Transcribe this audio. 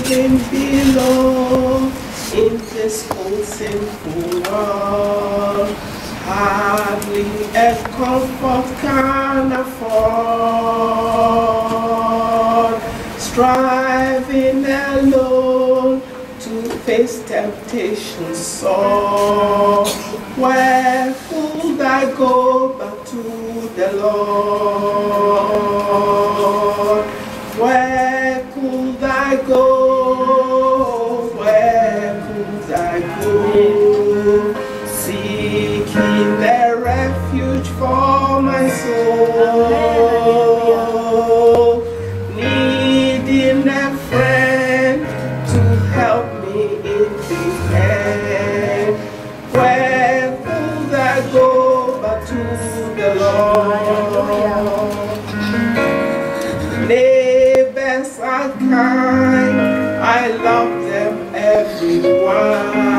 living below in this whole sinful world. Hardly a comfort can afford. Striving alone to face temptation sore. Where could I go but to the Lord? Where could I go? Where could I go? Seeking the refuge for my soul. Needing a friend to help me in the end. Where could I go but to the Lord? Neighbors are kind, I love them everyone.